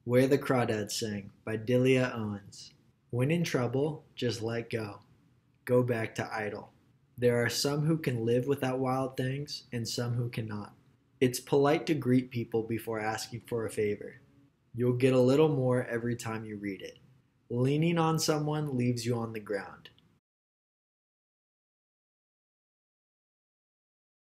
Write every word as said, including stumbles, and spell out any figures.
Where the Crawdads Sing by Delia Owens. When in trouble, just let go. Go back to idle. There are some who can live without wild things and some who cannot. It's polite to greet people before asking for a favor. You'll get a little more every time you read it. Leaning on someone leaves you on the ground.